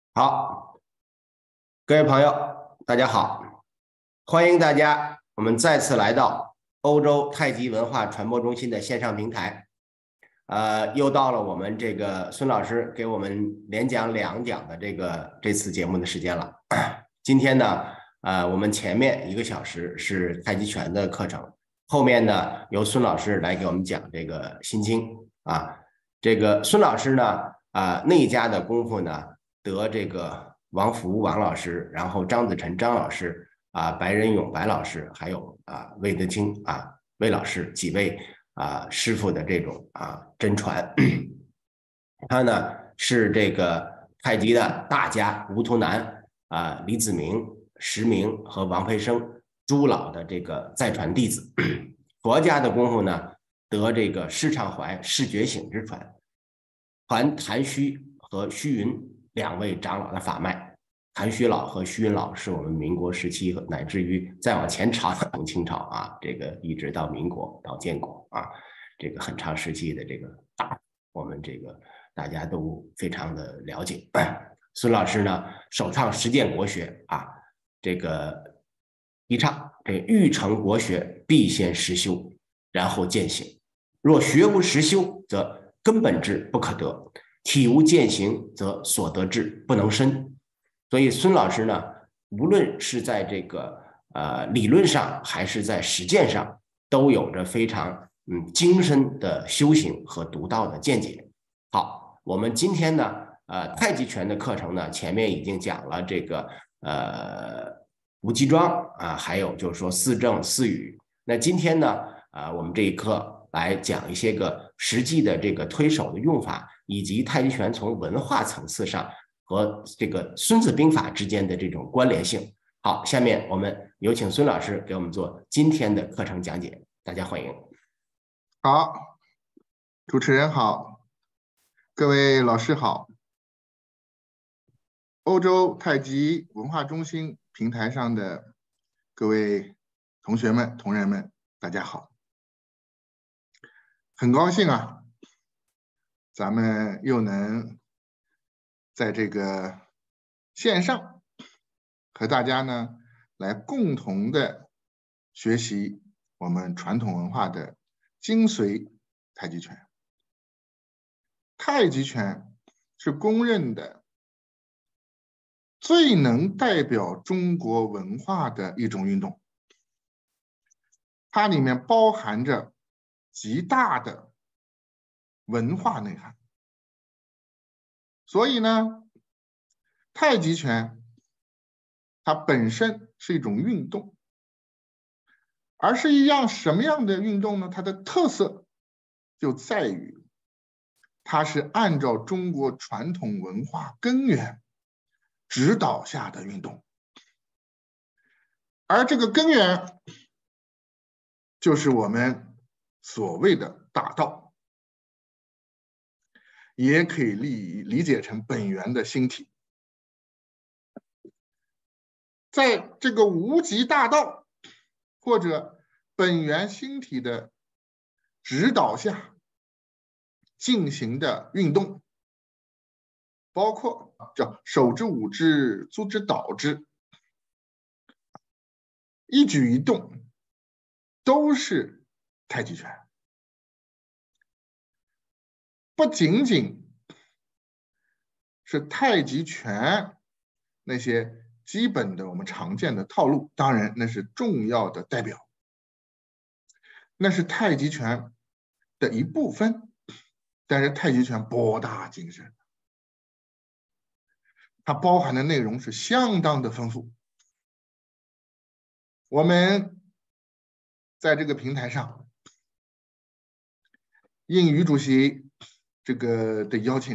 好，各位朋友，大家好，欢迎大家，我们再次来到欧洲太极文化传播中心的线上平台。又到了我们这个孙老师给我们连讲2讲的这次节目的时间了。今天呢，我们前面1个小时是太极拳的课程，后面呢由孙老师来给我们讲这个心经啊。这个孙老师呢，内家的功夫呢，得这个王福王老师，然后张子辰张老师白仁勇白老师，还有魏德清魏老师几位师傅的这种真传。他呢是这个太极的大家吴图南李子明、石明和王培生诸老的这个再传弟子。佛家的功夫呢，得这个释畅怀、释觉醒之传，传谭虚和虚云2位长老的法脉。谭虚老和虚云老是我们民国时期乃至于再往前朝从清朝这个一直到民国到建国这个很长时期的这个我们这个大家都非常的了解。孙老师呢首创实践国学这个提倡这欲成国学必先实修，然后践行。若学无实修，则根本智不可得；体无践行，则所得智不能深。所以孙老师呢，无论是在这个理论上还是在实践上，都有着非常精深的修行和独到的见解。好，我们今天呢太极拳的课程呢，前面已经讲了这个无极桩还有就是说四正四语。那今天呢我们这一课来讲一些个实际的这个推手的用法，以及太极拳从文化层次上和这个孙子兵法之间的这种关联性。好，下面我们有请孙老师给我们做今天的课程讲解，大家欢迎。 好，主持人好，各位老师好。欧洲太极文化中心平台上的各位同学们、同仁们，大家好。很高兴咱们又能在这个线上和大家呢来共同的学习我们传统文化的精髓太极拳。太极拳是公认的最能代表中国文化的一种运动，它里面包含着极大的文化内涵。所以呢，太极拳它本身是一种运动，而是一样什么样的运动呢？它的特色就在于它是按照中国传统文化根源指导下的运动，而这个根源就是我们所谓的大道，也可以理解成本源的心体。在这个无极大道或者本源心体的指导下进行的运动，包括叫手之舞之，足之蹈之，一举一动都是太极拳。不仅仅是太极拳那些基本的我们常见的套路，当然那是重要的代表，那是太极拳的一部分，但是太极拳博大精深，它包含的内容是相当的丰富。我们在这个平台上应于主席的邀请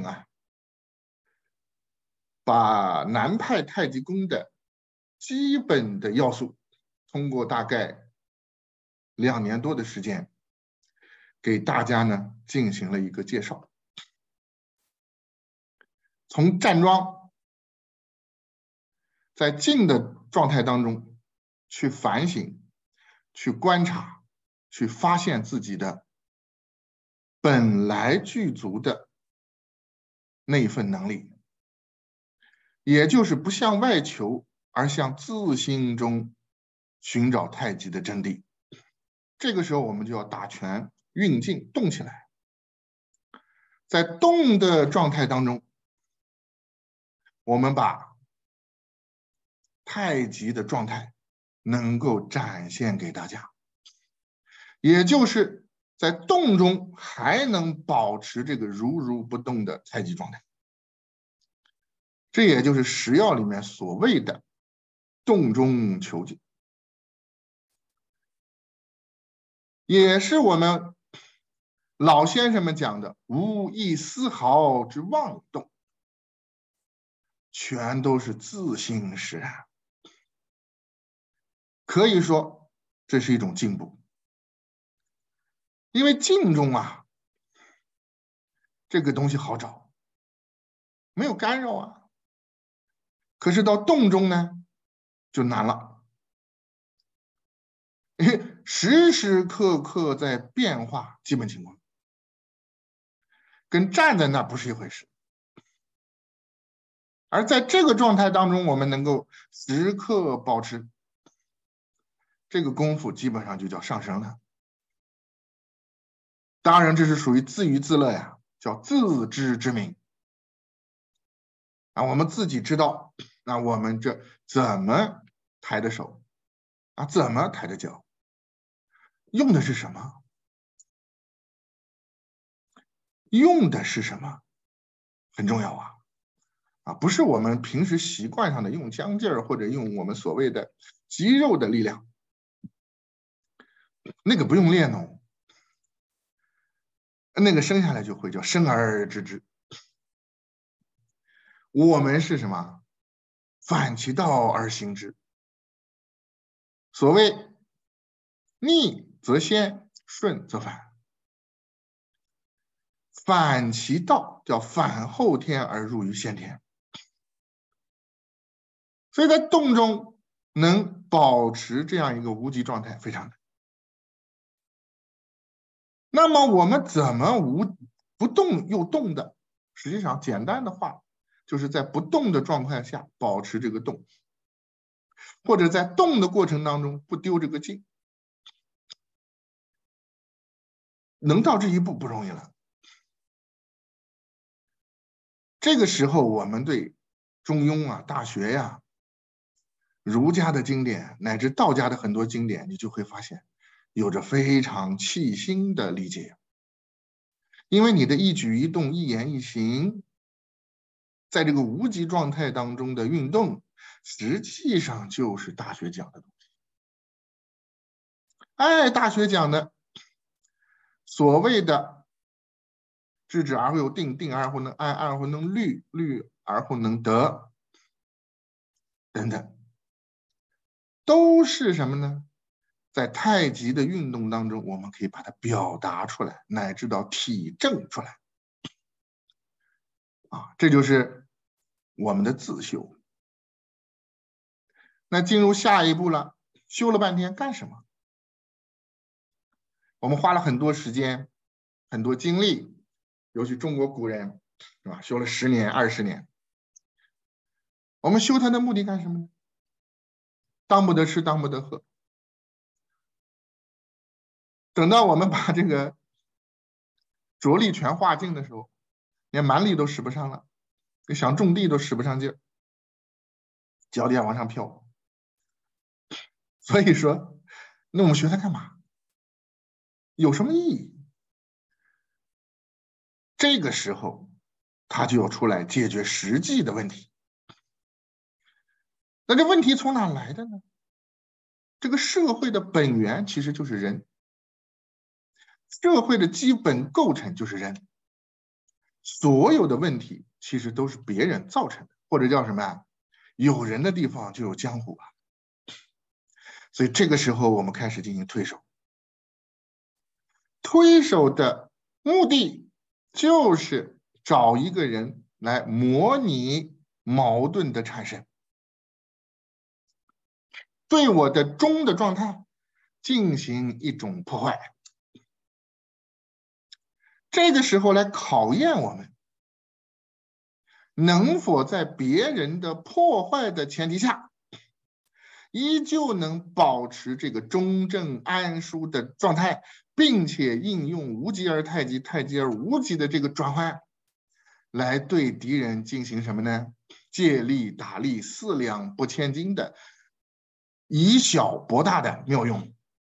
把南派太极功的基本的要素通过大概2年多的时间给大家呢进行了一个介绍。从站桩在静的状态当中去反省、去观察、去发现自己的本来具足的那一份能力， 也就是不向外求，而向自心中寻找太极的真谛。这个时候我们就要打拳运劲，动起来。在动的状态当中，我们把太极的状态能够展现给大家，也就是在动中还能保持这个如如不动的太极状态。这也就是10要里面所谓的动中求静，也是我们老先生们讲的无一丝毫之妄动，全都是自心使然。可以说这是一种进步，因为静中啊这个东西好找，没有干扰啊。可是到动中呢就难了，因为时时刻刻在变化基本情况，跟站在那不是一回事。而在这个状态当中，我们能够时刻保持这个功夫，基本上就叫上升了。当然这是属于自娱自乐呀，叫自知之明啊，我们自己知道那我们这怎么抬的手啊，怎么抬的脚，用的是什么，用的是什么很重要啊，不是我们平时习惯上的用僵劲儿，或者用我们所谓的肌肉的力量，那个不用练哦，那个生下来就会，叫生而知之。我们是什么？反其道而行之。所谓逆则先，顺则反。反其道叫反后天而入于先天。所以在动中能保持这样一个无极状态非常难。那么我们怎么不动又动的？实际上简单的话，就是在不动的状态下保持这个动，或者在动的过程当中不丢这个劲。能到这一步不容易了。这个时候我们对中庸啊、大学呀、儒家的经典乃至道家的很多经典，你就会发现有着非常细心的理解。因为你的一举一动、一言一行，在这个无极状态当中的运动，实际上就是大学讲的东西。大学讲的所谓的知止而后有定，定而后能安，安而后能虑，虑而后能得，等等，都是什么呢？在太极的运动当中，我们可以把它表达出来，乃至到体证出来。这就是我们的自修。那进入下一步了，修了半天干什么？我们花了很多时间、很多精力，尤其中国古人，是吧？修了10年、20年。我们修它的目的干什么呢？当不得吃，当不得喝。等到我们把这个着力全化尽的时候，连蛮力都使不上了，想种地都使不上劲儿，脚底下往上飘。所以说，那我们学它干嘛？有什么意义？这个时候，他就要出来解决实际的问题。那这问题从哪来的呢？这个社会的本源其实就是人，社会的基本构成就是人，所有的问题其实都是别人造成的，或者叫什么呀？有人的地方就有江湖啊。所以这个时候我们开始进行推手。推手的目的就是找一个人来模拟矛盾的产生，对我的中的状态进行一种破坏。这个时候来考验我们， 能否在别人的破坏的前提下，依旧能保持这个中正安舒的状态，并且应用无极而太极，太极而无极的这个转换，来对敌人进行什么呢？借力打力，四两拨千斤的以小博大的妙用。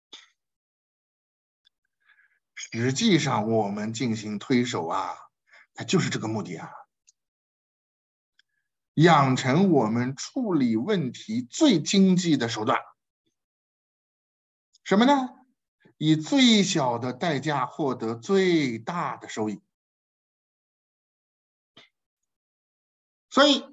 实际上我们进行推手啊，它就是这个目的啊，养成我们处理问题最经济的手段。什么呢？以最小的代价获得最大的收益。所以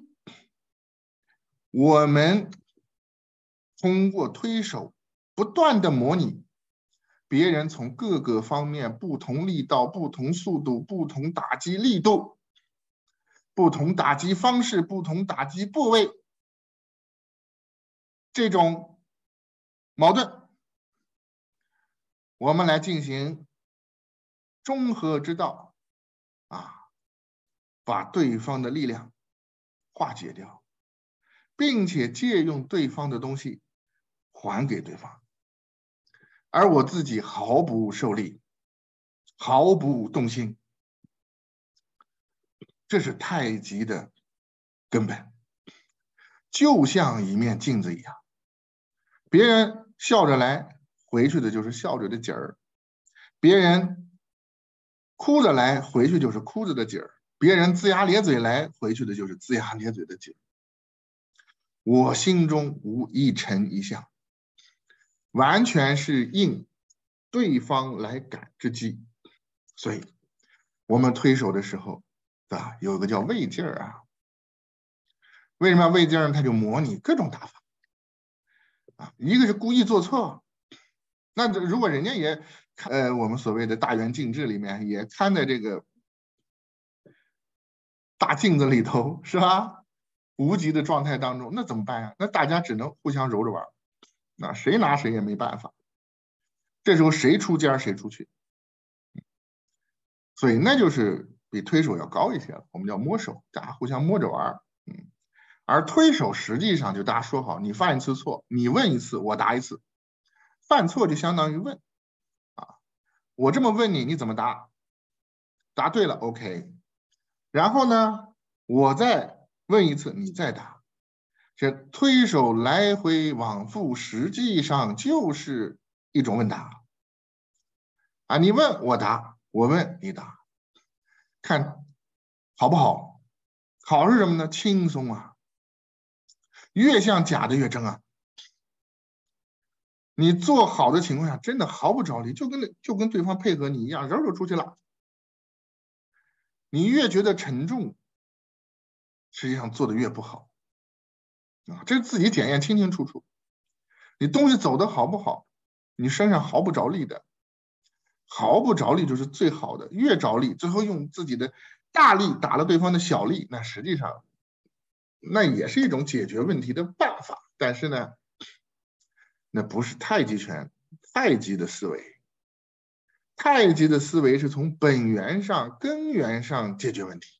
我们通过推手不断的模拟别人从各个方面不同力道、不同速度、不同打击力度、不同打击方式、不同打击部位这种矛盾，我们来进行中和之道啊，把对方的力量化解掉，并且借用对方的东西还给对方，而我自己毫不受力，毫不动心。这是太极的根本，就像一面镜子一样，别人笑着来，回去的就是笑着的景儿；别人哭着来，回去就是哭着的景儿；别人龇牙咧嘴来，回去的就是龇牙咧嘴的景儿。我心中无一尘一相，完全是应对方来感之机。所以我们推手的时候啊，有个叫位劲儿啊。为什么要位劲儿呢？他就模拟各种打法啊，一个是故意做错，那如果人家也我们所谓的大圆镜智里面也看在这个大镜子里头，是吧？无极的状态当中，那怎么办呀？那大家只能互相揉着玩，那谁拿谁也没办法。这时候谁出尖谁出去，所以那就是比推手要高一些了。我们叫摸手，大家互相摸着玩。而推手实际上就大家说好，你犯一次错，你问一次，我答一次。犯错就相当于问啊，我这么问你，你怎么答？答对了 ，OK。然后呢，我再问一次，你再答。这推手来回往复，实际上就是一种问答啊，你问我答，我问你答，看好不好？好是什么呢？轻松啊，越像假的越真啊。你做好的情况下，真的毫不着力，就跟对方配合你一样，揉出去了。你越觉得沉重，实际上做的越不好啊，这是自己检验清清楚楚。你东西走的好不好，你身上毫不着力的，毫不着力就是最好的，越着力，最后用自己的大力打了对方的小力，那实际上那也是一种解决问题的办法，但是呢，那不是太极拳太极的思维。太极的思维是从本源上、根源上解决问题，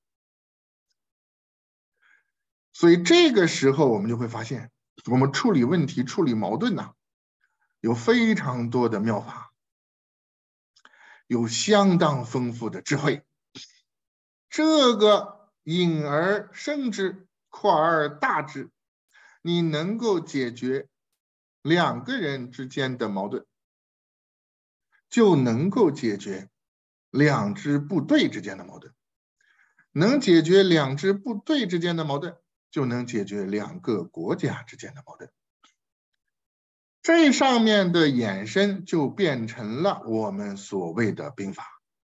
所以这个时候我们就会发现，我们处理问题、处理矛盾呢，有非常多的妙法，有相当丰富的智慧。这个隐而生之，扩而大之，你能够解决两个人之间的矛盾，就能够解决两支部队之间的矛盾，能解决两支部队之间的矛盾，就能解决两个国家之间的矛盾。这上面的衍生就变成了我们所谓的兵法。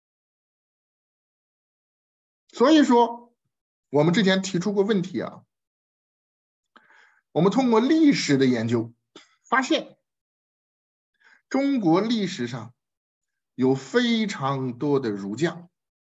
所以说，我们之前提出过问题啊，我们通过历史的研究发现，中国历史上有非常多的儒将，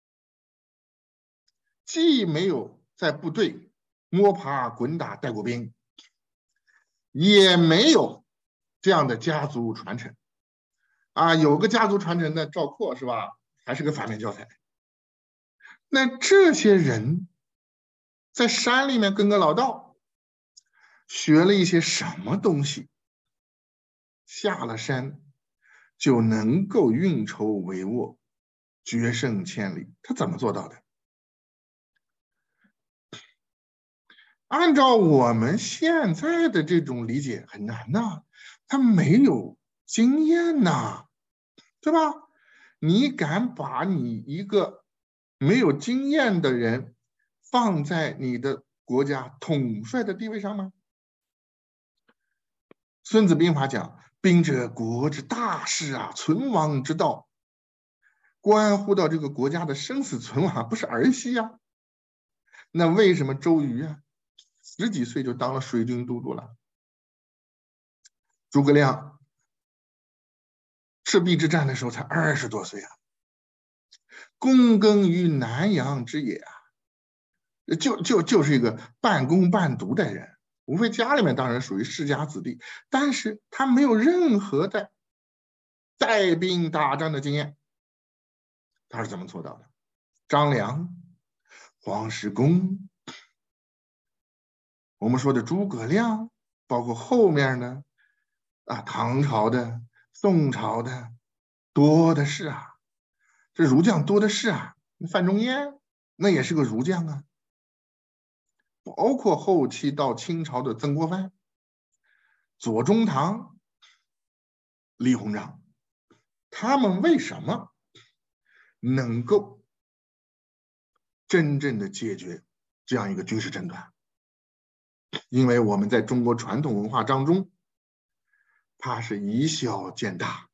既没有在部队摸爬滚打带过兵，也没有这样的家族传承啊，有个家族传承的赵括是吧？还是个反面教材。那这些人在山里面跟个老道，学了一些什么东西，下了山就能够运筹帷幄，决胜千里。他怎么做到的？按照我们现在的这种理解很难呐，他没有经验呐，对吧？你敢把你一个没有经验的人放在你的国家统帅的地位上吗？孙子兵法讲，兵者国之大事啊，存亡之道，关乎到这个国家的生死存亡，不是儿戏啊。那为什么周瑜啊10几岁就当了水军都督了？诸葛亮赤壁之战的时候才20多岁啊，躬耕于南阳之野啊，就是一个半工半读的人，无非家里面当然属于世家子弟，但是他没有任何的带兵打仗的经验。他是怎么做到的？张良、黄石公，我们说的诸葛亮，包括后面的唐朝的、宋朝的，多的是啊，这儒将多的是啊。范仲淹那也是个儒将啊，包括后期到清朝的曾国藩、左宗棠、李鸿章，他们为什么能够真正的解决这样一个军事争端？因为我们在中国传统文化当中，它是以小见大，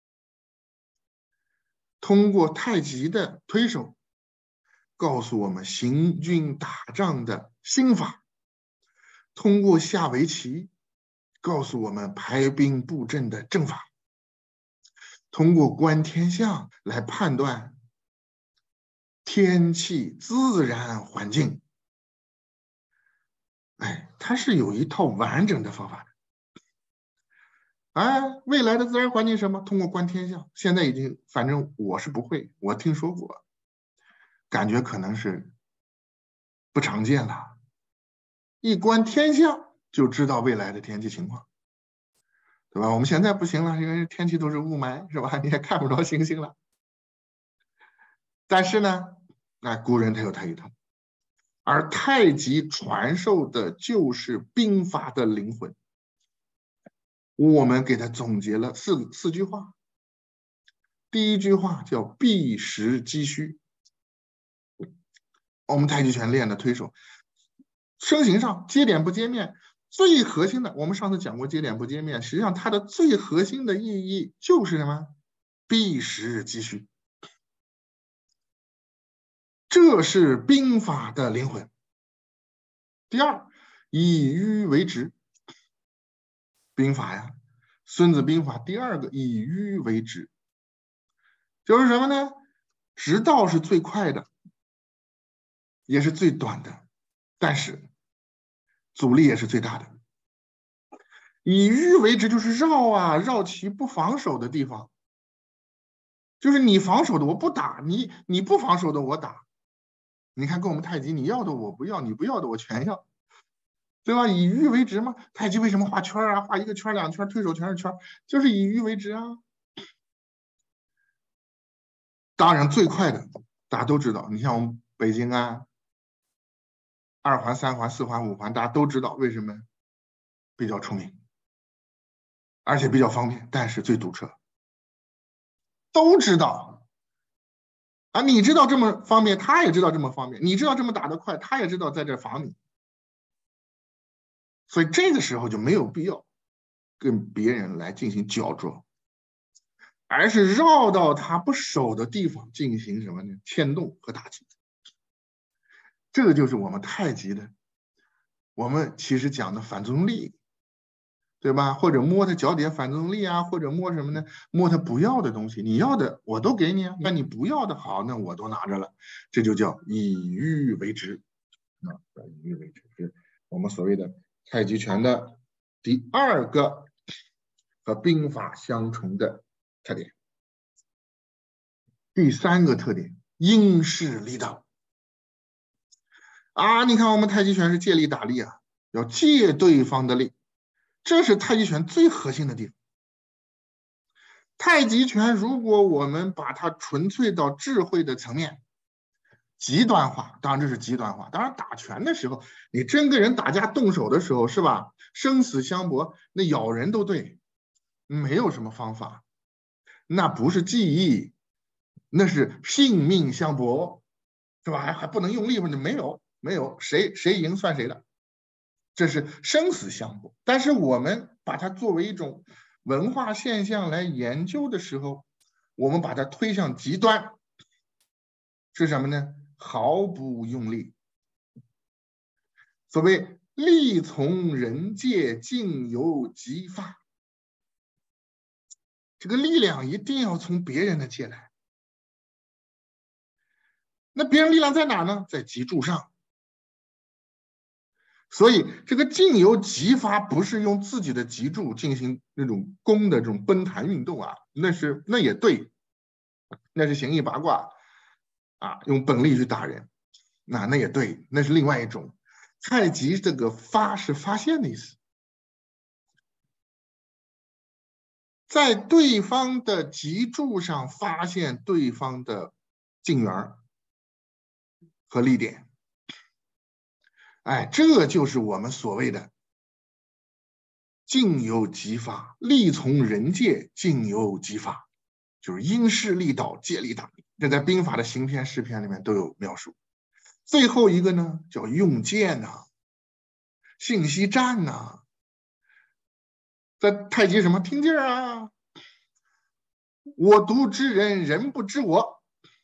通过太极的推手告诉我们行军打仗的心法，通过下围棋告诉我们排兵布阵的阵法，通过观天象来判断天气自然环境。它是有一套完整的方法的。未来的自然环境是什么？通过观天象，现在已经，反正我是不会，我听说过，感觉可能是不常见了。一观天象就知道未来的天气情况，对吧？我们现在不行了，因为天气都是雾霾，是吧？你也看不着星星了。但是呢，古人他有他一套，而太极传授的就是兵法的灵魂。我们给他总结了四句话。第一句话叫避实击虚。我们太极拳练的推手，身形上接点不接面，最核心的，我们上次讲过接点不接面，实际上它的最核心的意义就是什么？避实击虚。这是兵法的灵魂。第二，以迂为直。兵法呀，孙子兵法第二个以迂为直，就是什么呢？直道是最快的，也是最短的，但是阻力也是最大的。以迂为直就是绕其不防守的地方，就是你防守的我不打，你不防守的我打。你看跟我们太极，你要的我不要，你不要的我全要，对吧？以迂为直嘛。太极为什么画圈啊？画一个圈两圈，推手全是圈，就是以迂为直啊。当然最快的大家都知道，你像我们北京2环、3环、4环、5环，大家都知道为什么比较出名，而且比较方便，但是最堵车。都知道你知道这么方便，他也知道这么方便，你知道这么打得快，他也知道在这防你。所以这个时候就没有必要跟别人来进行角逐，而是绕到他不守的地方进行什么呢？牵动和打击。这个就是我们太极的，我们其实讲的反作用力，对吧？或者摸他脚底下反作用力啊，或者摸什么呢？摸他不要的东西，你要的我都给你啊，那你不要的好，那我都拿着了，这就叫以迂为直。以迂为直是我们所谓的太极拳的第二个和兵法相重的特点。第三个特点，因势利导。 啊，你看我们太极拳是借力打力啊，要借对方的力，这是太极拳最核心的地方。太极拳如果我们把它纯粹到智慧的层面，极端化，当然这是极端化。当然打拳的时候，你真跟人打架动手的时候，是吧？生死相搏，那咬人都对，没有什么方法，那不是技艺，那是性命相搏，是吧？还不能用力吗？没有，谁赢算谁的，这是生死相搏。但是我们把它作为一种文化现象来研究的时候，我们把它推向极端，是什么呢？毫不用力。所谓力从人借，境由己发，这个力量一定要从别人的借来。那别人力量在哪呢？在脊柱上。所以这个境由己发不是用自己的脊柱进行那种弓的这种奔弹运动啊，那也对，那是形意八卦啊，用本力去打人，那也对，那是另外一种。太极这个发是发现的意思，在对方的脊柱上发现对方的劲源和力点。哎，这就是我们所谓的境由己发，力从人借，境由己发，就是因势利导，借力打力。这在兵法的行篇、诗篇里面都有描述。最后一个呢，叫用剑呐，信息战呐，在太极什么听劲儿啊，我独知人，人不知我。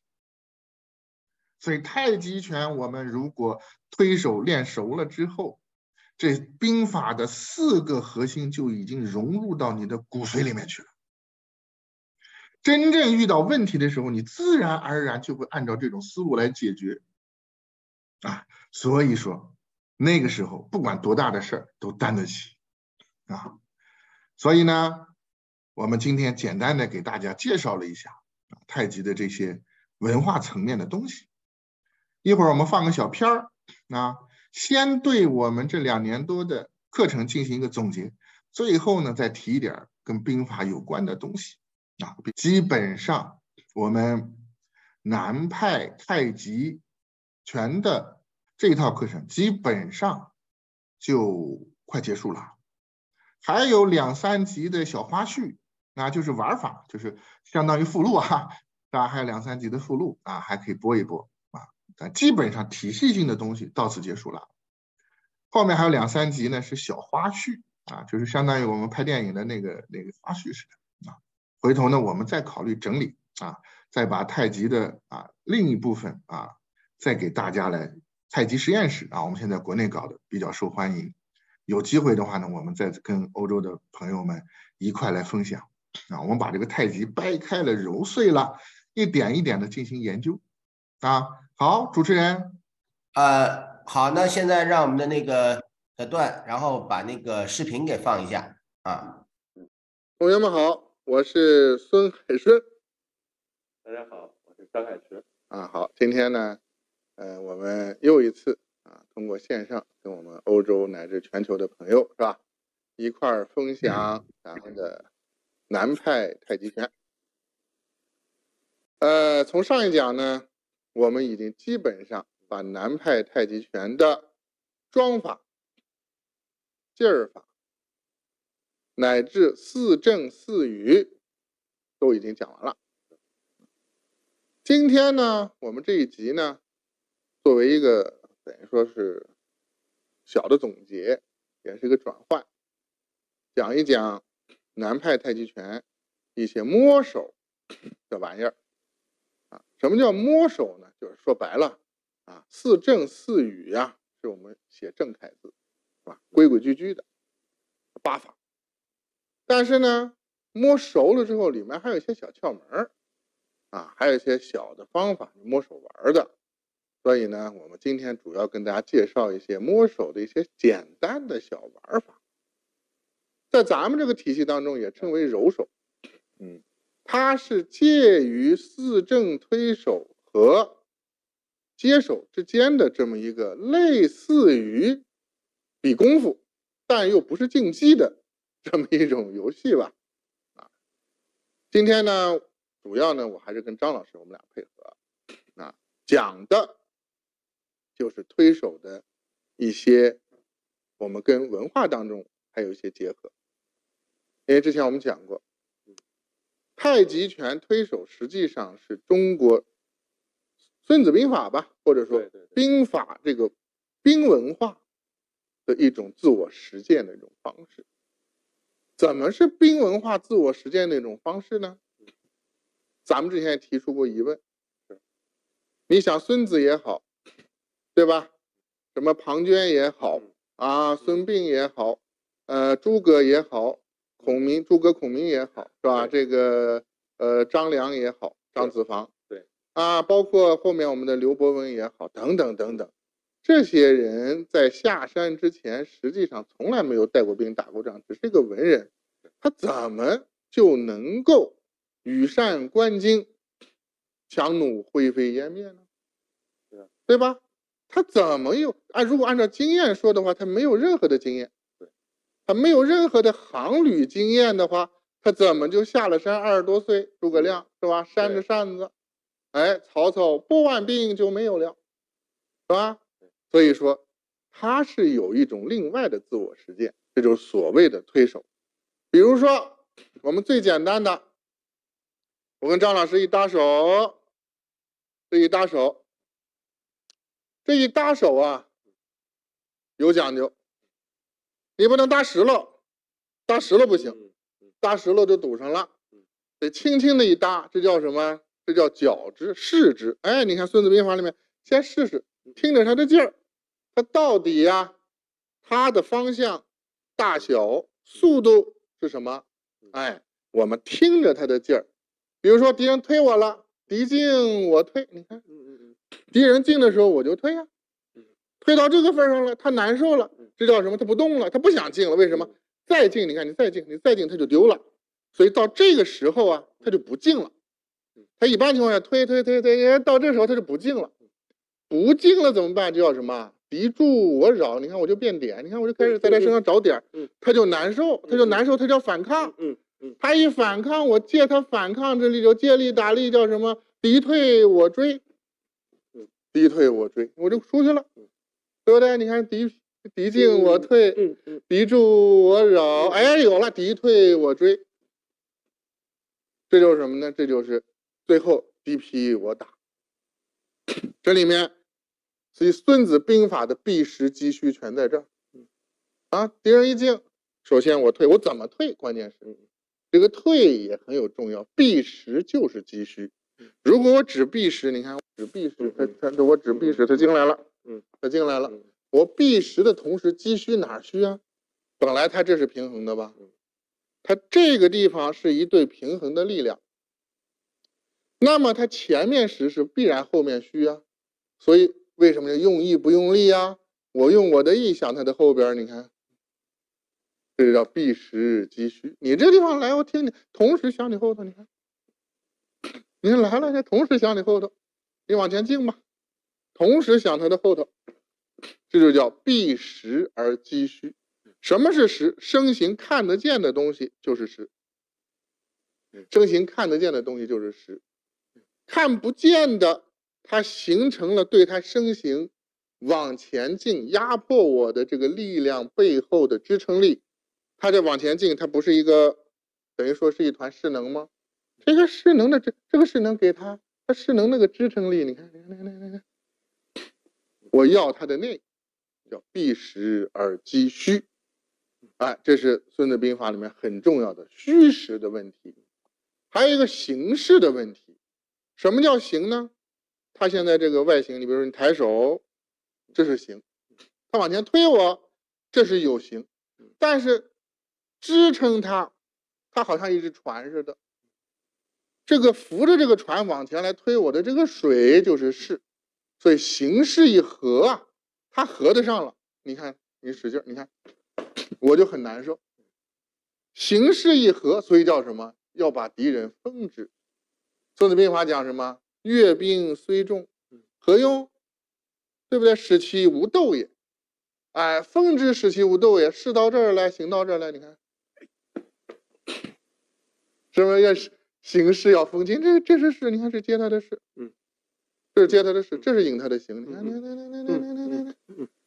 所以太极拳我们如果推手练熟了之后，这兵法的4个核心就已经融入到你的骨髓里面去了。真正遇到问题的时候，你自然而然就会按照这种思路来解决啊。所以说那个时候不管多大的事儿都担得起啊。所以呢，我们今天简单的给大家介绍了一下太极的这些文化层面的东西。一会儿我们放个小片儿啊，先对我们这2年多的课程进行一个总结，最后呢再提一点跟兵法有关的东西啊。基本上我们南派太极拳的这套课程基本上就快结束了，还有2、3集的小花絮啊，就是玩法，就是相当于附录啊，当然还有2、3集的附录啊，还可以播一播。但基本上体系性的东西到此结束了，后面还有2、3集呢是小花絮啊，就是相当于我们拍电影的那个花絮似的啊。回头呢我们再考虑整理啊，再把太极的另一部分再给大家来太极实验室啊，我们现在国内搞的比较受欢迎，有机会的话呢，我们再跟欧洲的朋友们一块来分享啊。我们把这个太极掰开了揉碎了，一点一点的进行研究啊。好，主持人。 好，那现在让我们的那个小段，然后把那个视频给放一下啊。 同学们好，我是孙海顺。 大家好，我是张海驰。 好，今天呢，我们又一次通过线上跟我们欧洲乃至全球的朋友是吧，一块儿分享咱们的南派太极拳。从上一讲呢，我们已经基本上把南派太极拳的桩法、劲儿法乃至4正4语都已经讲完了。今天呢，我们这一集呢，作为一个等于说是小的总结，也是一个转换，讲一讲南派太极拳一些摸手的玩意儿。什么叫摸手呢？就是说白了4正4语是我们写正楷字，是吧？规规矩矩的8法。但是呢，摸熟了之后，里面还有一些小窍门还有一些小的方法摸手玩的。所以呢，我们今天主要跟大家介绍一些摸手的一些简单的小玩法，在咱们这个体系当中也称为柔手。它是介于4正推手和接手之间的这么一个类似于比功夫，但又不是竞技的这么一种游戏吧。今天呢，主要呢我还是跟张老师我们俩配合，讲的就是推手的一些我们跟文化当中还有一些结合。因为之前我们讲过，太极拳推手实际上是中国孙子兵法吧，或者说兵法这个兵文化的一种自我实践的一种方式。怎么是兵文化自我实践的一种方式呢？咱们之前也提出过疑问。你想孙子也好，对吧？什么庞涓也好啊，孙膑也好，诸葛也好，诸葛孔明也好，是吧？这个张良也好，张子房， 对啊，包括后面我们的刘伯温也好，等等等等，这些人在下山之前，实际上从来没有带过兵、打过仗，只是个文人，他怎么就能够羽扇纶巾、强弩灰飞烟灭呢？对吧？他怎么有如果按照经验说的话，他没有任何的经验，他没有任何的航旅经验的话，他怎么就下了山？20多岁，诸葛亮是吧？扇着扇子，曹操拨万兵就没有了，是吧？所以说，他是有一种另外的自我实践，这就是所谓的推手。比如说，我们最简单的，我跟张老师一搭手，这一搭手啊，有讲究，你不能搭实了不行，搭实了就堵上了，得轻轻的一搭，这叫什么？这叫矫之试之。你看《孙子兵法》里面，先试试，听着它的劲儿，它到底呀，它的方向、大小、速度是什么？我们听着它的劲儿。比如说敌人推我了，敌进我退，你看，敌人进的时候我就退呀，退到这个份上了，他难受了，这叫什么？他不动了，他不想进了，为什么？再进，你看你再进他就丢了，所以到这个时候啊，他就不进了。他一般情况下推，到这时候他就不进了，不进了怎么办？就叫什么？敌驻我扰，你看我就变点，你看我就开始在他身上找点，他就难受，他叫反抗，他一反抗，我借他反抗之力，就借力打力，叫什么？敌退我追，我就出去了，对不对？你看敌进我退，敌驻我扰，有了，敌退我追，这就是什么呢？这就是最后敌疲我打。这里面所以孙子兵法的避实击虚全在这儿敌人一进，首先我退，我怎么退？关键是这个退也很有重要，避实就是击虚。如果我只避实，你看我只避实，他进来了，我避实的同时击虚哪虚啊？本来他这是平衡的吧？他这个地方是一对平衡的力量，那么他前面实是必然后面虚啊，所以为什么用意不用力啊？我用我的意想他的后边，你看，这就叫避实击虚。你这地方来，我听你，同时想你后头，你看来了，同时想你后头，你往前进吧，同时想他的后头，这就叫避实而击虚。什么是实？生形看得见的东西就是实，看不见的，它形成了对它生形往前进压迫我的这个力量背后的支撑力，它这往前进，它不是一个等于说是一团势能吗？这个势能的这个势能给它势能那个支撑力，你看，我要它的那个叫避实而击虚。这是孙子兵法里面很重要的虚实的问题。还有一个形式的问题。什么叫形呢？它现在这个外形，你比如说你抬手，这是形，它往前推我，这是有形，但是支撑它好像一只船似的，这个扶着这个船往前来推我的这个水就是势，所以形势一合啊，它合得上了，你看你使劲，你看我就很难受。形势一合，所以叫什么？要把敌人封之。孙子兵法讲什么？阅兵虽众，何用？ 对不对？使其无斗也。哎，风之使其无斗也，势到这儿来，行到这儿来，你看，什么要行势要风轻，这是势，你看是接他的势，这是接他的势，这是引他的行，你看，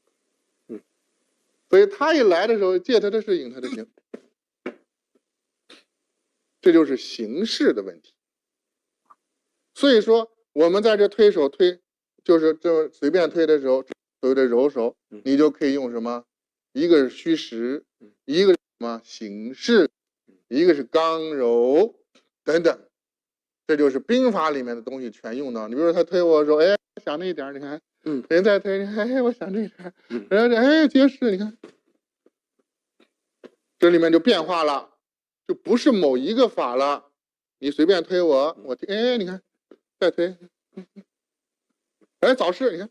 所以他一来的时候，借他的势，引他的行，这就是形势的问题。所以说，我们在这推手推，就是这随便推的时候，所谓的揉手，你就可以用什么？一个是虚实，一个是什么形势，一个是刚柔等等，这就是兵法里面的东西全用到。你比如说他推我说，哎，想那一点，你看，人再推，哎，我想这一点，人家哎接势，你看，这里面就变化了，就不是某一个法了。你随便推我推，哎，你看，再推，哎，早势，你看。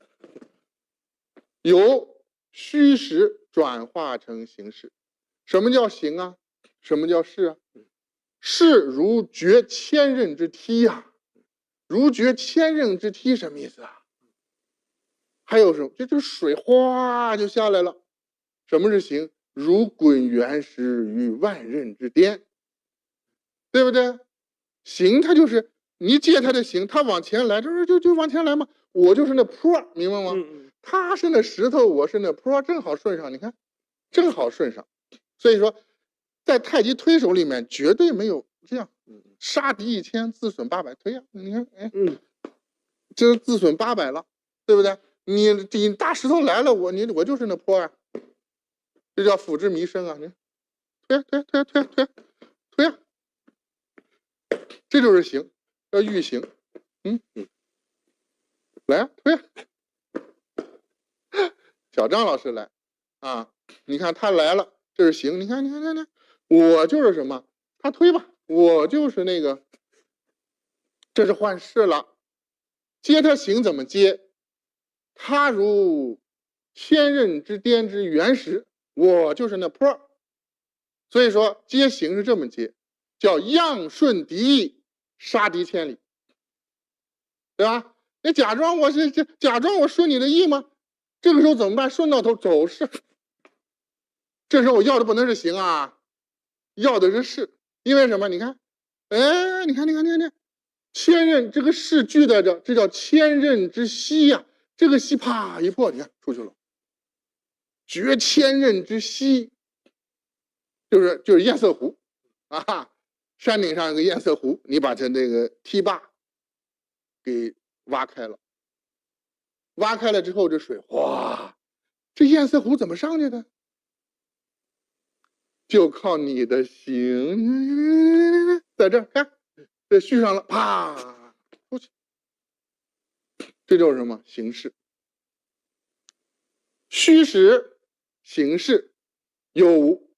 由虚实转化成形式。什么叫形啊？什么叫势啊？势如决千仞之梯呀！如决千仞之梯什么意思啊？还有什么？这水哗就下来了。什么是形？如滚圆石于万仞之巅，对不对？形它就是你借它的形，它往前来，就往前来嘛。我就是那坡，明白吗？他是那石头，我是那坡，正好顺上。你看，正好顺上。所以说，在太极推手里面，绝对没有这样杀敌1000，自损800推呀。你看，哎，这是自损800了，对不对？你大石头来了，我就是那坡啊，这叫辅之弥生啊。你推呀，这就是形，叫御形。来啊，推呀。小张老师来啊，你看他来了，这是形，你看，我就是什么？他推吧，我就是那个，这是换势了。接他形怎么接？他如千仞之巅之原石，我就是那坡。所以说接形是这么接，叫样顺敌意，杀敌千里，对吧？你假装我顺你的意吗？这个时候怎么办？顺到头走势。这时候我要的不能是形啊，要的是势。因为什么？你看，哎，你看，千仞这个势聚在这，这叫千仞之溪呀。这个溪啪一破，你看出去了。绝千仞之溪，就是堰塞湖啊，山顶上有个堰塞湖，你把它那个堤坝给挖开了。挖开了之后，这水哗，这堰塞湖怎么上去的？就靠你的形，在这儿看，这续上了，啪出去，这就是什么形势？虚实形势有无，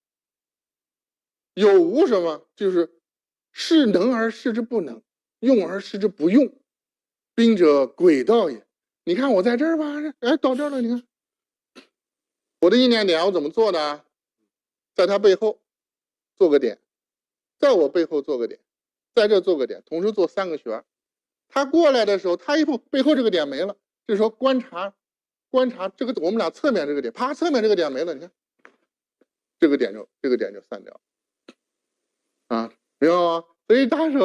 有无什么？就是是能而示之不能，用而示之不用。兵者诡道也。你看我在这儿吧，哎，到这儿了，你看我的意念点我怎么做的？在他背后做个点，在我背后做个点，在这做个点，同时做3个旋。他过来的时候，他一步背后这个点没了，这时候观察这个我们俩侧面这个点，啪，侧面这个点没了，你看这个点就散掉啊，明白吗？所以大手，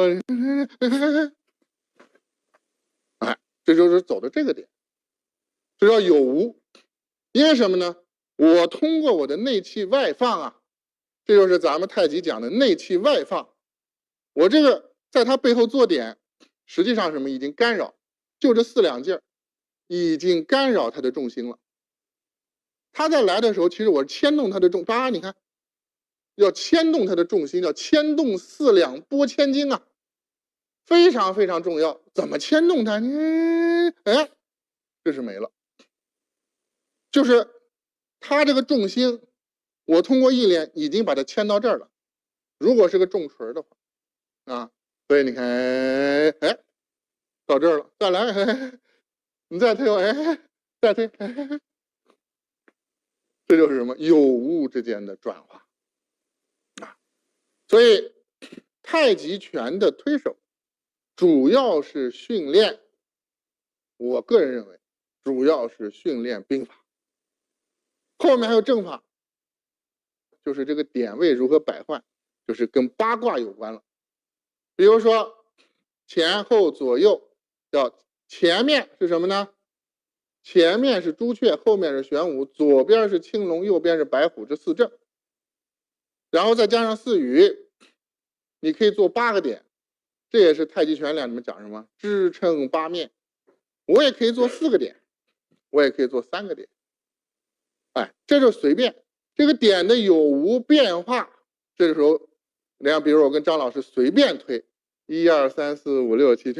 哎，这就是走的这个点，这叫有无。因为什么呢？我通过我的内气外放啊，这就是咱们太极讲的内气外放。我这个在他背后做点，实际上什么已经干扰，就这4两劲儿已经干扰他的重心了。他在来的时候，其实我牵动他的重，你看，要牵动他的重心，叫牵动4两拨千斤啊，非常非常重要。怎么牵动它？哎，这是没了。就是他这个重心，我通过意念已经把它牵到这儿了。如果是个重锤的话，啊，所以你看，哎，到这儿了，再来，哎，你再推我，哎，再推，哎，这就是什么有无之间的转化啊。所以太极拳的推手主要是训练，我个人认为主要是训练兵法。后面还有正法，就是这个点位如何摆换，就是跟八卦有关了。比如说前后左右，叫前面是什么呢？前面是朱雀，后面是玄武，左边是青龙，右边是白虎，这四正。然后再加上四羽，你可以做8个点，这也是太极拳里面讲什么支撑八面。我也可以做4个点，我也可以做3个点。哎，这就随便，这个点的有无变化。这个时候，你看，比如我跟张老师随便推，1、2、3、4、5、6、7，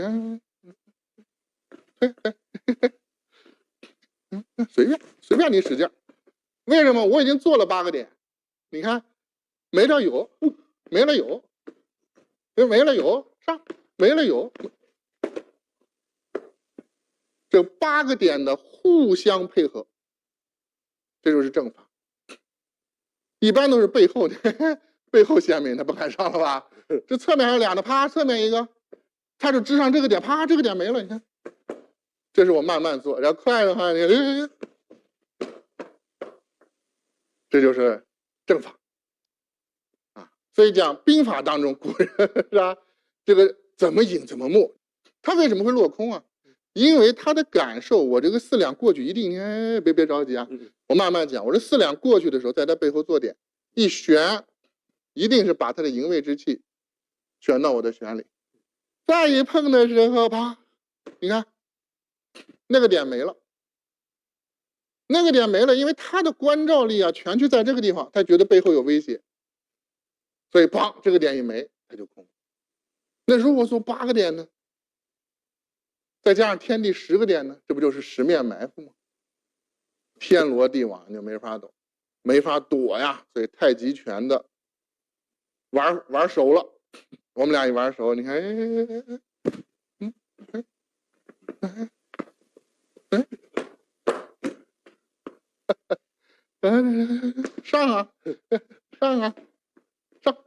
随便你使劲。为什么？我已经做了8个点，你看，没了有，没了有，没了有，上，没了有。这8个点的互相配合，这就是正法。一般都是背后的，背后先民他不敢上了吧？这侧面还有俩呢，啪，侧面一个，他就支上这个点，啪，这个点没了。你看，这是我慢慢做，然后快的话，这就是正法啊。所以讲兵法当中，古人是吧？这个怎么引怎么没，他为什么会落空啊？因为他的感受，我这个4两过去一定，别着急啊，我慢慢讲。我这4两过去的时候，在他背后做点，一旋，一定是把他的营卫之气旋到我的旋里。再一碰的时候，啪，你看那个点没了，那个点没了，因为他的关照力啊，全去在这个地方，他觉得背后有威胁，所以砰，这个点一没，他就空。那如果说8个点呢？再加上天地10个点呢，这不就是10面埋伏吗？天罗地网你就没法躲，没法躲呀。所以太极拳的玩熟了，我们俩一玩熟，你看，上啊，上啊，上，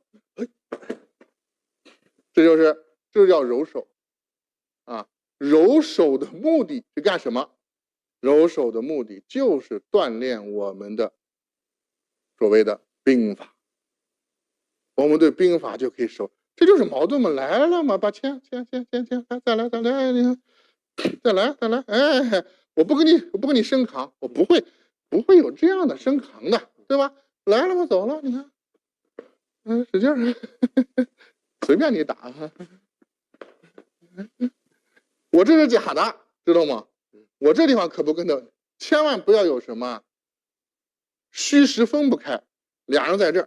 这就叫揉手啊。揉手的目的是干什么？揉手的目的就是锻炼我们的所谓的兵法。我们对兵法就可以熟，这就是矛盾嘛，来了嘛，把牵，再来，你看，再来，哎，我不跟你升扛，我不会有这样的升扛的，对吧？来了嘛，走了，你看，使劲儿，随便你打。我这是假的，知道吗？我这地方可不跟他，千万不要有什么虚实分不开，俩人在这儿，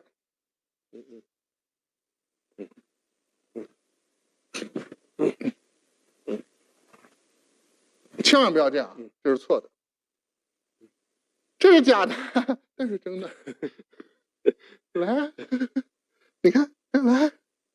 千万不要这样，这是错的。这是假的，这是真的。来，你看，来，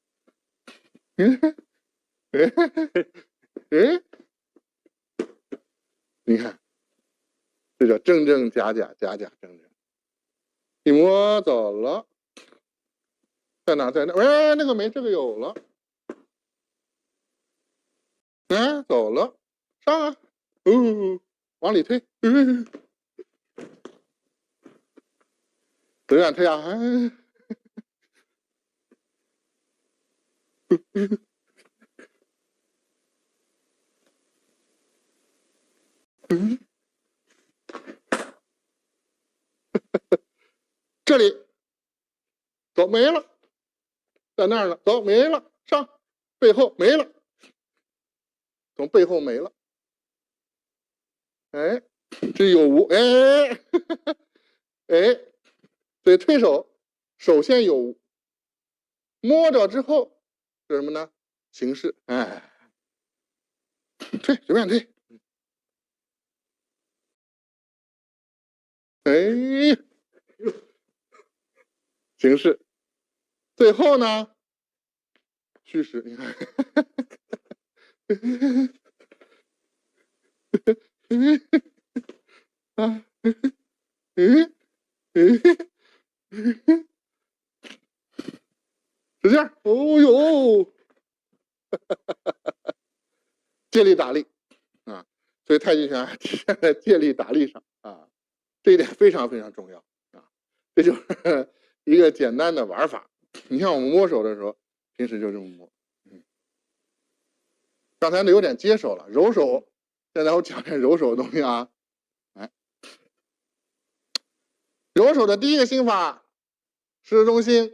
你看，这叫真真假假，假假真真。一摸走了，在哪？在那？哎，那个没，这个有了。哎，走了，上啊！往里推，随便推啊！这里走没了，在那儿呢，走没了，上背后没了，从背后没了，哎，这有无？哎，哎，所以推手首先有无，摸着之后是什么呢？形式，哎，推，随便推，哎，形式，最后呢，虚实，你看，啊，使劲儿，哦呦，借力打力啊！所以太极拳现在借力打力上啊，这一点非常非常重要啊。这就是一个简单的玩法。你看我们摸手的时候，平时就这么摸。刚才呢有点接手了，揉手。现在我讲点揉手的东西啊。揉手的第一个心法，实中心，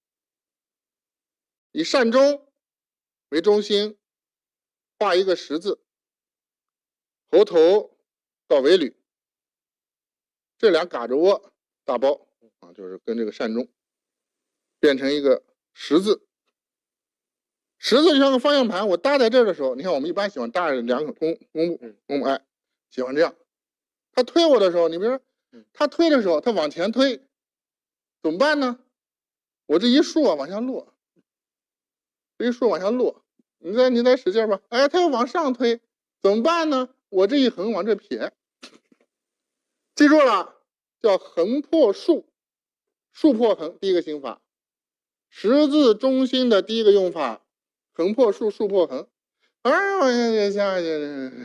以善终为中心，画一个十字，喉头到尾闾，这俩嘎着窝大包啊，就是跟这个善终变成一个十字。十字就像个方向盘，我搭在这儿的时候，你看我们一般喜欢搭着两个弓部，哎，喜欢这样。他推我的时候，你比如说他推的时候，他往前推，怎么办呢？我这一竖啊往下落，这一竖往下落，你再使劲吧，哎，他要往上推，怎么办呢？我这一横往这撇，记住了，叫横破竖，竖破横，第一个心法。十字中心的第一个用法。横破竖，竖破横，往下去，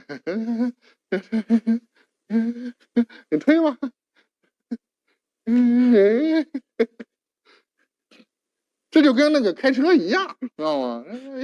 你推吧，这就跟那个开车一样，知道吗？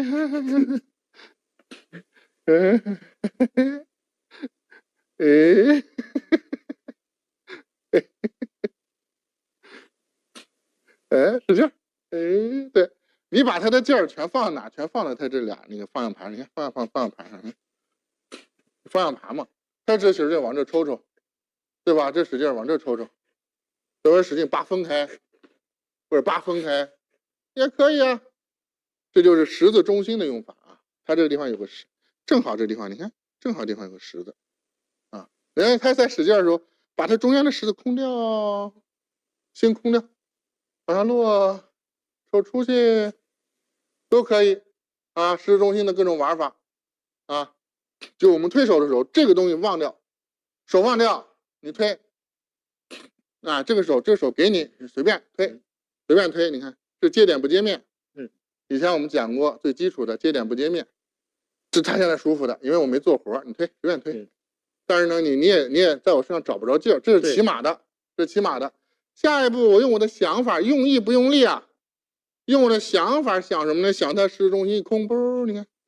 使劲，对。你把他的劲儿全放到哪？全放到他这俩那个方向盘上，你看方向盘上，方向盘嘛，他这使劲往这抽抽，对吧？这使劲往这抽抽，有人使劲把分开，或者把分开也可以啊。这就是十字中心的用法啊。它这个地方有个十，正好这地方你看，正好地方有个十字啊。然后他在使劲的时候，把它中间的十字空掉，先空掉，往下落。抽出去都可以啊，十字中心的各种玩法啊。就我们推手的时候，这个东西忘掉，手忘掉，你推啊，这个手给你随便推，随便推。你看这接点不接面，以前我们讲过最基础的接点不接面，这他现在舒服的，因为我没做活，你推随便推。但是呢，你也在我身上找不着劲儿，这是起码的，这是起码的。下一步我用我的想法，用意不用力啊。用我的想法想什么呢？想它十字中心空波，你看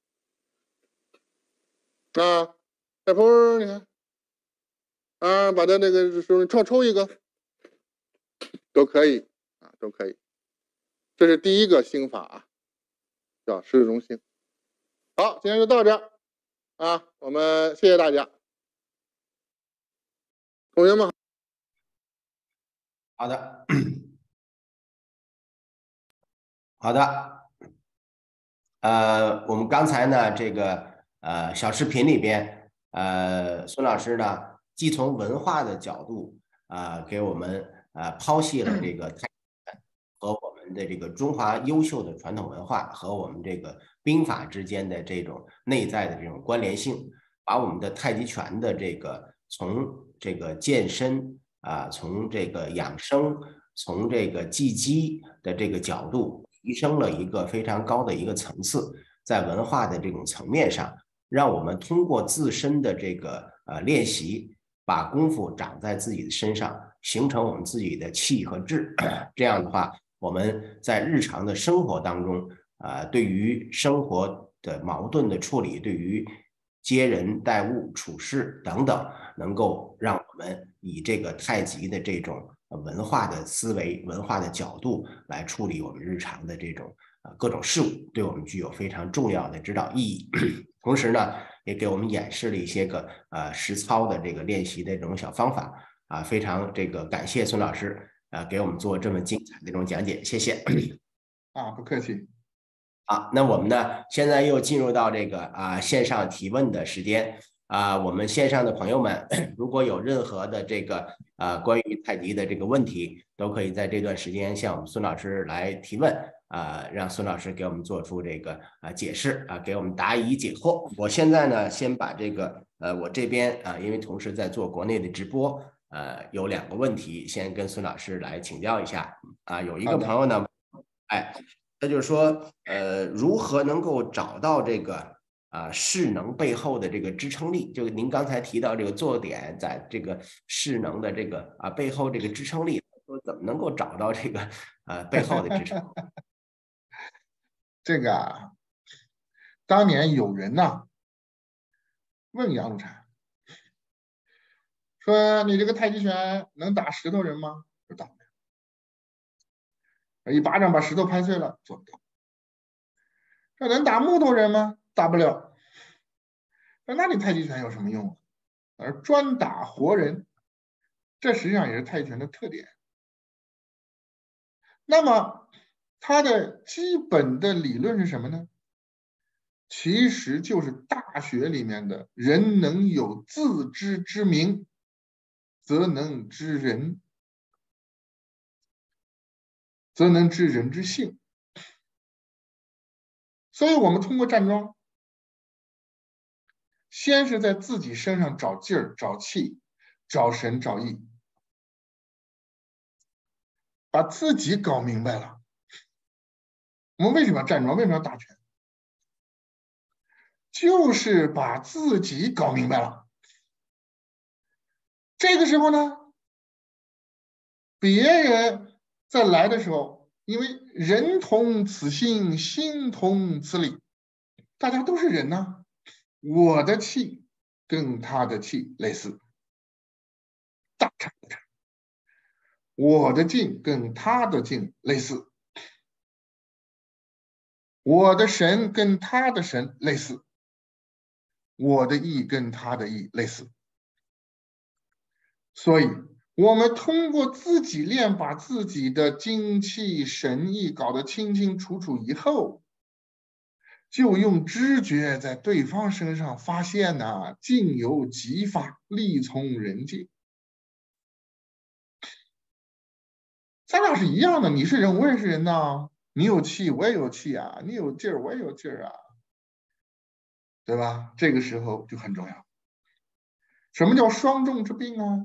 啊，再波，你看啊，把它那个抽一个都可以啊，都可以。这是第一个心法啊，叫十字中心。好，今天就到这儿啊，我们谢谢大家，同学们。 好的。好的，我们刚才呢，这个小视频里边，孙老师呢，既从文化的角度给我们剖析了这个太极拳和我们的这个中华优秀的传统文化和我们这个兵法之间的这种内在的这种关联性，把我们的太极拳的这个从这个健身从这个养生，从这个技击的这个角度。提升了一个非常高的一个层次，在文化的这种层面上，让我们通过自身的这个练习，把功夫长在自己的身上，形成我们自己的气和志。这样的话，我们在日常的生活当中，对于生活的矛盾的处理，对于接人待物、处事等等，能够让我们以这个太极的这种文化的思维、文化的角度来处理我们日常的这种各种事物，对我们具有非常重要的指导意义。同时呢，也给我们演示了一些个实操的这个练习的这种小方法非常这个感谢孙老师给我们做这么精彩的这种讲解，谢谢。 不客气。 那我们呢，现在又进入到这个线上提问的时间。我们线上的朋友们，如果有任何的这个关于太极的这个问题，都可以在这段时间向我们孙老师来提问让孙老师给我们做出这个解释给我们答疑解惑。我现在呢，先把这个我这边因为同时在做国内的直播，有2个问题，先跟孙老师来请教一下有一个朋友呢，他就是说如何能够找到这个势能背后的这个支撑力，就您刚才提到这个坐点在这个势能的这个背后这个支撑力，说怎么能够找到这个背后的支撑？ 这个当年有人呢问杨露禅说：“你这个太极拳能打石头人吗？”说打不了。一巴掌把石头拍碎了，做不到。说能打木头人吗？打不了。说那你太极拳有什么用啊？而专打活人，这实际上也是太极拳的特点。那么它的基本的理论是什么呢？其实就是大学里面的人能有自知之明，则能知人，则能知人之性。所以我们通过站桩，先是在自己身上找劲儿、找气、找神、找意，把自己搞明白了。我们为什么要站桩？为什么要打拳？就是把自己搞明白了。这个时候呢，别人在来的时候，因为人同此心，心同此理，大家都是人呐。我的气跟他的气类似，大差不差。我的劲跟他的劲类似，我的神跟他的神类似，我的意跟他的意类似。所以我们通过自己练，把自己的精气神意搞得清清楚楚以后，就用知觉在对方身上发现呢，境由己发，力从人界。咱俩是一样的，你是人，我也是人呐。你有气，我也有气啊；你有劲儿，我也有劲儿啊，对吧？这个时候就很重要。什么叫双重之病啊？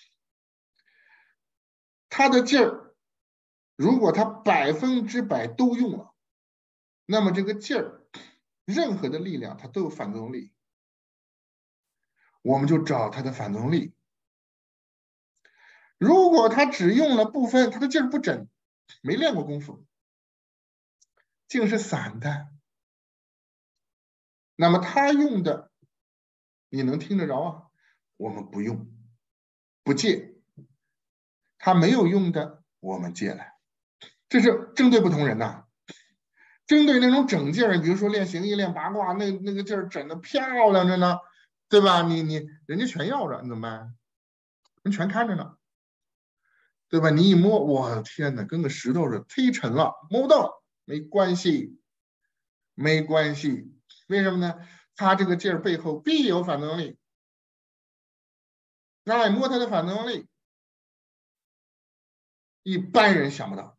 他的劲儿，如果他100%都用了，那么这个劲儿，任何的力量它都有反作用力，我们就找它的反作用力。如果他只用了部分，他的劲儿不整，没练过功夫，劲是散的，那么他用的你能听得着啊？我们不用，不借。他没有用的，我们借来。这是针对不同人呐。针对那种整劲儿，比如说练形意、练八卦，那个劲儿整得漂亮着呢，对吧？人家全要着，你怎么办？人全看着呢，对吧？你一摸，我天哪，跟个石头似的，忒沉了，摸不到。没关系，没关系。为什么呢？他这个劲儿背后必有反作用力。让你摸他的反作用力，一般人想不到。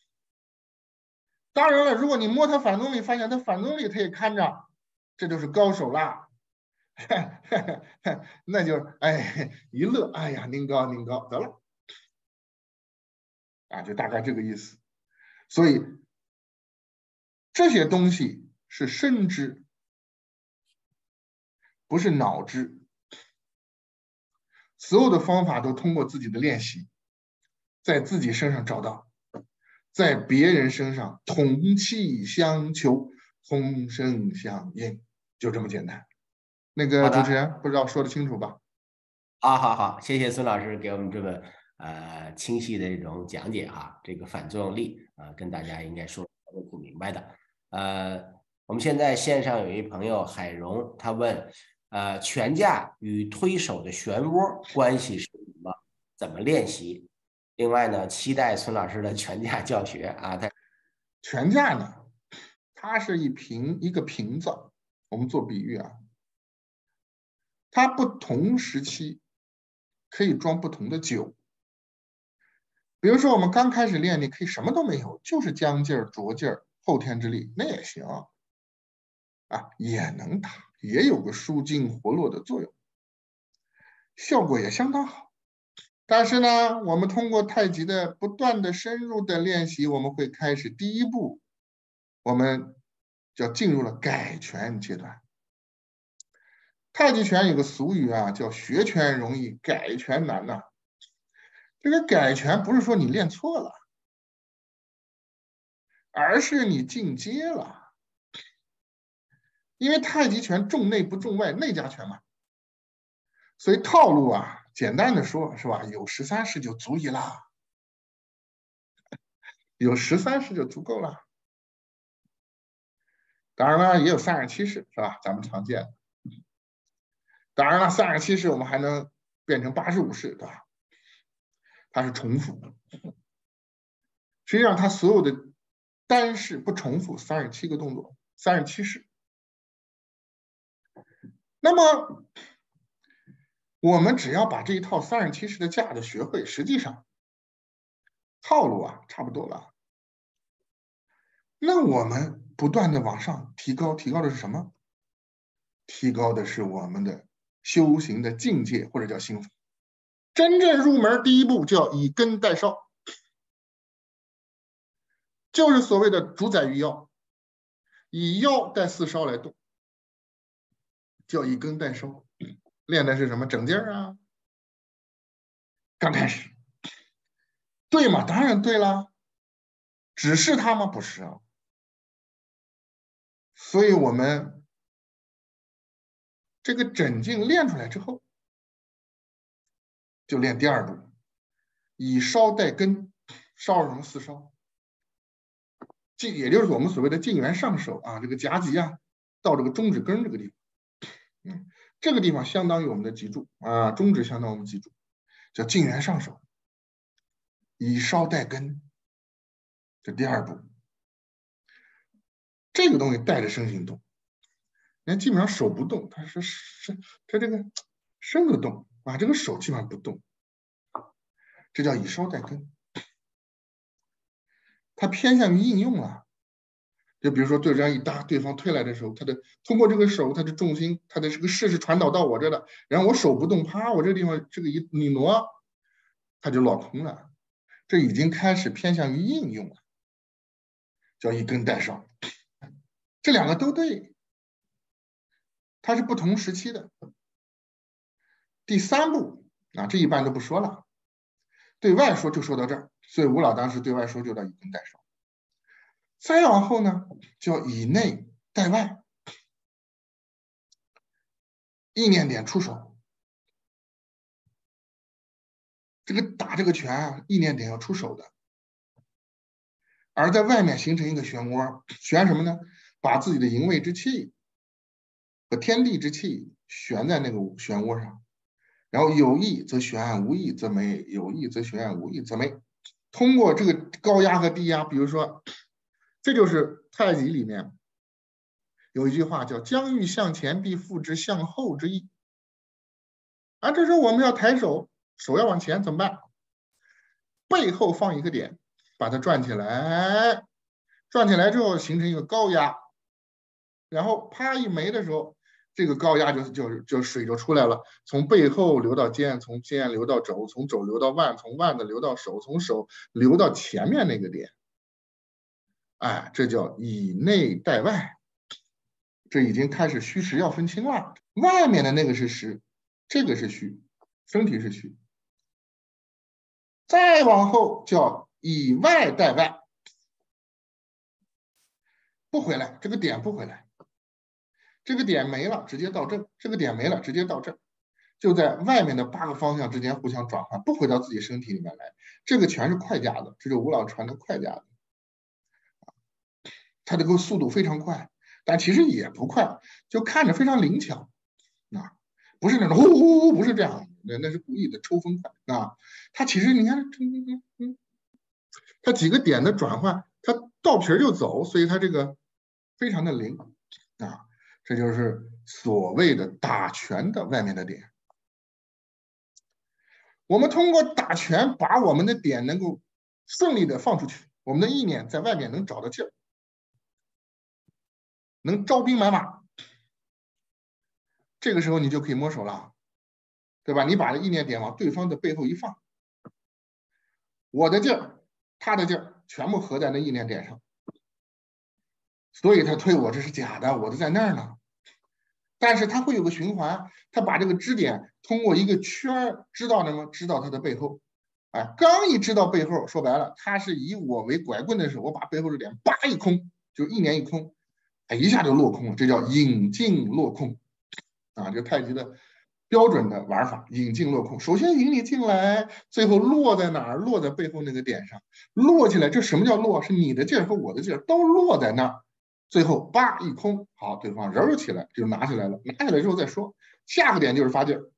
当然了，如果你摸他反作用力，发现他反作用力他也看着，这就是高手啦。那就是一乐，哎呀，您高您高，得了，就大概这个意思。所以这些东西是身知，不是脑知。所有的方法都通过自己的练习，在自己身上找到，在别人身上同气相求，同声相应，就这么简单。那个主持人不知道说得清楚吧？ 好，谢谢孙老师给我们这么清晰的这种讲解哈。这个反作用力跟大家应该说得挺明白的。我们现在线上有一朋友海荣，他问拳架与推手的漩涡关系是什么？怎么练习？另外呢，期待孙老师的拳架教学啊。 拳架呢，它是一个瓶子，我们做比喻啊，它不同时期可以装不同的酒。比如说我们刚开始练，你可以什么都没有，就是将劲儿、着劲儿、后天之力，那也行也能打，也有个舒筋活络的作用，效果也相当好。但是呢，我们通过太极的不断的深入的练习，我们会开始第一步，我们就进入了改拳阶段。 太极拳有个俗语啊，叫学拳容易改拳难呐。这个改拳不是说你练错了，而是你进阶了。因为太极拳重内不重外，内家拳嘛，所以套路啊，简单的说，是吧？有13式就足矣啦，有13式就足够了。当然了，也有37式，是吧？咱们常见的。当然了，37式我们还能变成85式，对吧？它是重复，实际上它所有的单式不重复，37个动作，37式。那么我们只要把这一套37式的架子学会，实际上套路啊差不多了。那我们不断的往上提高，提高的是什么？提高的是我们的修行的境界，或者叫心法。真正入门第一步叫以根代烧，就是所谓的主宰于腰，以腰带4烧来动，叫以根代烧。练的是什么？整劲儿啊。刚开始对吗？当然对了。只是它吗？不是啊。所以我们这个整劲练出来之后，就练第2步，以烧带根。烧是什么？4烧，也就是我们所谓的劲源上手啊，这个夹脊啊，到这个中指根这个地方，这个地方相当于我们的脊柱啊，中指相当于我们脊柱，叫劲源上手，以烧带根，这第2步。这个东西带着身形动，人基本上手不动，它这个身子动啊，这个手基本上不动，这叫以烧带根。它偏向于应用了，就比如说对这样一搭，对方推来的时候，通过这个手，它的重心，它的这个势是传导到我这的，然后我手不动，啪，我这个地方这个一挪，它就落空了，这已经开始偏向于应用了，叫以根代烧。这2个都对，它是不同时期的。第3步啊，这一般都不说了，对外说就说到这儿，所以吴老当时对外说就到以根代烧。再往后呢，叫以内带外，意念点出手。这个打这个拳啊，意念点要出手的，而在外面形成一个漩涡，旋什么呢？把自己的营卫之气和天地之气旋在那个漩涡上，然后有意则旋，无意则没；有意则旋，无意则没。通过这个高压和低压，比如说，这就是太极里面有一句话叫"将欲向前，必复之向后之意"。啊，这时候我们要抬手，手要往前，怎么办？背后放一个点，把它转起来，转起来之后形成一个高压，然后啪一没的时候，这个高压就水就出来了，从背后流到肩，从肩流到肘，从肘流到腕，从腕子流到手，从手流到前面那个点。哎，这叫以内带外，这已经开始虚实要分清了。外面的那个是实，这个是虚，身体是虚。再往后叫以外带外，不回来，这个点不回来，这个点没了，直接到正，这个点没了，直接到正，就在外面的8个方向之间互相转换，不回到自己身体里面来。这个全是快夹的，这是吴老传的快夹的。它这个速度非常快，但其实也不快，就看着非常灵巧啊，不是那种呼呼呼，不是这样，那是故意的抽风快啊。它其实你看，它几个点的转换，它到皮就走，所以它这个非常的灵啊。这就是所谓的打拳的外面的点。我们通过打拳把我们的点能够顺利的放出去，我们的意念在外面能找到劲儿，能招兵买马，这个时候你就可以摸手了，对吧？你把意念点往对方的背后一放，我的劲儿，他的劲儿，全部合在那意念点上，所以他推我这是假的，我的在那儿呢。 但是它会有个循环，它把这个支点通过一个圈知道什么？知道它的背后。哎，刚一知道背后，说白了，它是以我为拐棍的时候，我把背后的点叭一空，就一年一空，哎，一下就落空了，这叫引进落空啊，这太极的标准的玩法，引进落空。首先引你进来，最后落在哪儿？落在背后那个点上，落起来。这什么叫落？是你的劲儿和我的劲儿都落在那儿，最后叭一空，好，对方揉起来就拿起来了，拿起来之后再说，下个点就是发劲儿。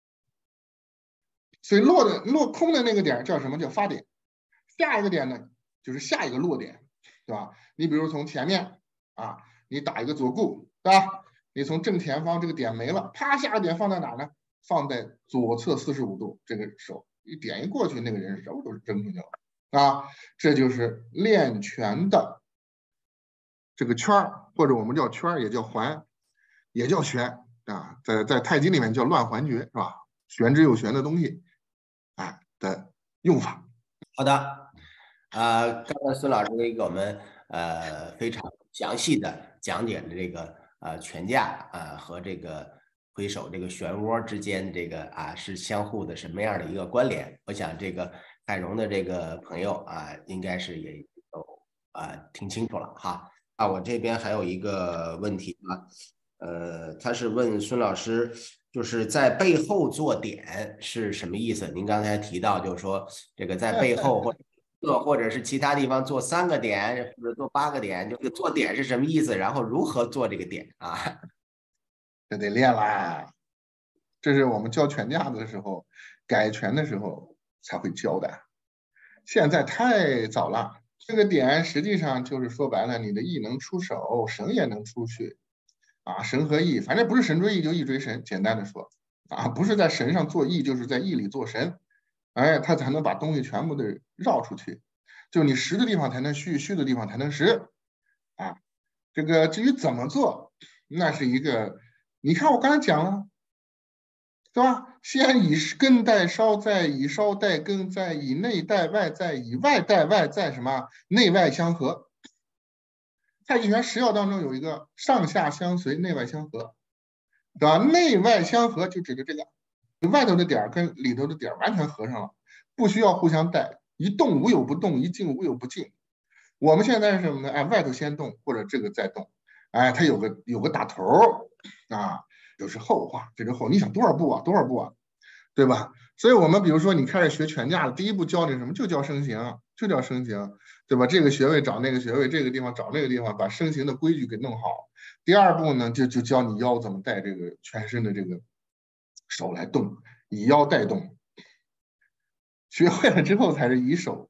所以落空的那个点叫什么？叫发点。下一个点呢，就是下一个落点，对吧？你比如从前面啊，你打一个左顾，对吧？你从正前方这个点没了，啪，下个点放在哪呢？放在左侧45度，这个手一点一过去，那个人手都是扔出去了啊。这就是练拳的这个圈儿，或者我们叫圈儿，也叫环，也叫旋啊，在太极里面叫乱环诀，是吧？玄之又玄的东西。的用法。 好的，刚才孙老师给我们非常详细的讲解了这个拳架和这个挥手这个漩涡之间这个是相互的什么样的一个关联？我想这个海荣的这个朋友应该是也有听清楚了哈。我这边还有一个问题他是问孙老师，就是在背后做点是什么意思？您刚才提到，就是说这个在背后或者是其他地方做3个点或者做8个点，这个做点是什么意思？然后如何做这个点啊？ 这得练啦，这是我们教拳架的时候，改拳的时候才会教的，现在太早了。这个点实际上就是说白了，你的意能出手，绳也能出去。绳和意，反正不是神追意就意追神，简单的说，不是在神上做意，就是在意里做神，哎，他才能把东西全部的绕出去，就你实的地方才能虚，虚的地方才能实，这个至于怎么做，那是一个，你看我刚才讲了，对吧？先以根带梢，再以梢带根，再以内带外，再以外带外，再什么内外相合。太极拳10要当中有一个上下相随，内外相合，对吧？内外相合就指的这个，你外头的点跟里头的点完全合上了，不需要互相带，一动无有不动，一静无有不静。我们现在是什么呢？外头先动，或者这个再动，它有个打头就是后话，这个后，你想多少步啊？多少步啊？对吧？所以我们比如说你开始学拳架了，第一步教你什么？就叫身形，就叫身形，对吧？这个穴位找那个穴位，这个地方找那个地方，把身形的规矩给弄好。第二步呢，就教你腰怎么带这个全身的这个手来动，以腰带动。学会了之后才是以手，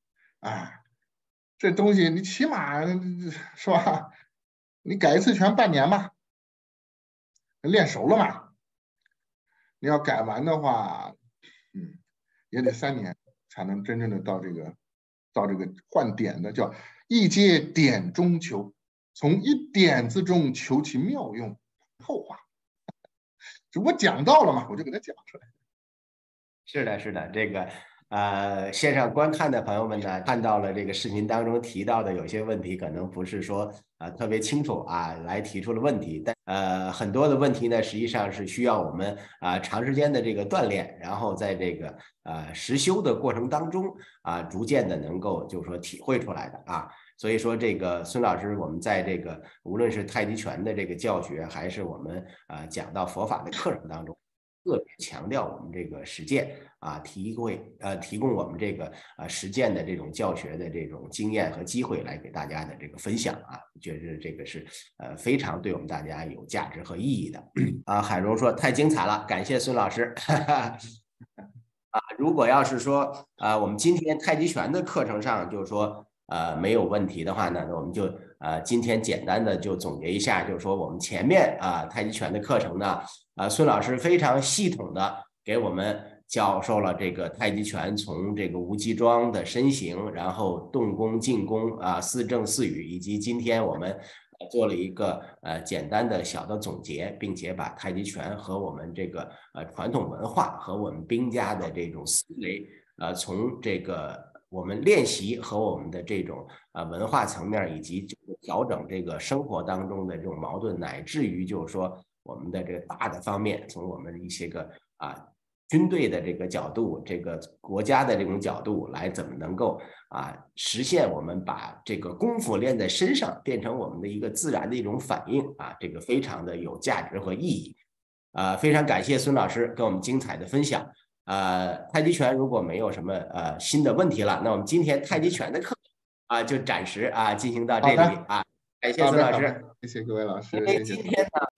这东西你起码是吧？你改一次拳半年吧，练熟了嘛。你要改完的话，也得3年才能真正的到这个换点的，叫一接点中求，从一点子中求其妙用。后话，只不过讲到了嘛，我就给他讲出来。 是的，是的，这个线上观看的朋友们呢，看到了这个视频当中提到的有些问题，可能不是说特别清楚来提出了问题，但很多的问题呢，实际上是需要我们长时间的这个锻炼，然后在这个实修的过程当中逐渐的能够就是说体会出来的所以说这个孙老师，我们在这个无论是太极拳的这个教学，还是我们讲到佛法的课程当中，特别强调我们这个实践提供我们这个实践的这种教学的这种经验和机会来给大家的这个分享觉得这个是非常对我们大家有价值和意义的海荣说太精彩了，感谢孙老师如果要是说我们今天太极拳的课程上就是说没有问题的话呢，我们就今天简单的就总结一下，就是说我们前面太极拳的课程呢孙老师非常系统的给我们教授了这个太极拳从这个无极桩的身形，然后动功进攻四正四语，以及今天我们做了一个简单的小的总结，并且把太极拳和我们这个传统文化和我们兵家的这种思维从这个我们练习和我们的这种文化层面，以及调整这个生活当中的这种矛盾，乃至于就是说我们的这个大的方面，从我们一些个军队的这个角度，这个国家的这种角度来，怎么能够实现我们把这个功夫练在身上，变成我们的一个自然的一种反应这个非常的有价值和意义。非常感谢孙老师跟我们精彩的分享。太极拳如果没有什么新的问题了，那我们今天太极拳的课就暂时进行到这里感谢孙老师。 谢谢各位老师， 因为今天呢